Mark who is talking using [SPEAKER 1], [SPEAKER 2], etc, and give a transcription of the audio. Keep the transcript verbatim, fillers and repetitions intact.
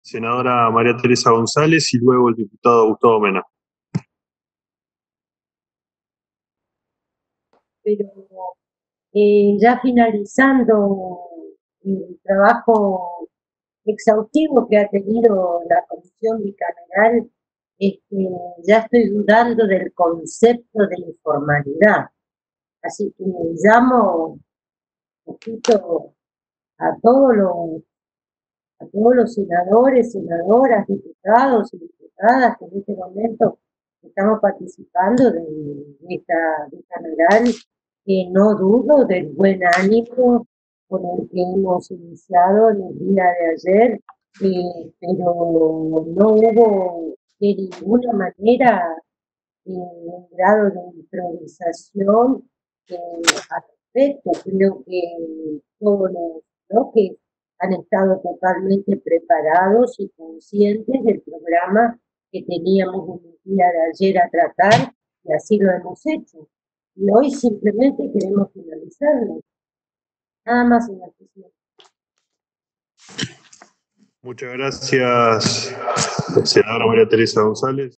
[SPEAKER 1] senadora María Teresa González y luego el diputado Gustavo Mena.
[SPEAKER 2] Pero eh, ya finalizando el trabajo exhaustivo que ha tenido la comisión bicameral, este, ya estoy dudando del concepto de informalidad. Así que llamo un poquito a todos los, a todos los senadores, senadoras, diputados y diputadas que en este momento estamos participando de, de esta bicameral, que no dudo del buen ánimo con el que hemos iniciado en el día de ayer, eh, pero no hubo de ninguna manera eh, un grado de improvisación eh, al respecto. Creo que todos los bloques han estado totalmente preparados y conscientes del programa que teníamos en el día de ayer a tratar, y así lo hemos hecho. Y hoy simplemente queremos finalizarlo. Nada más, señor presidente.
[SPEAKER 1] Muchas gracias, senadora María Teresa González.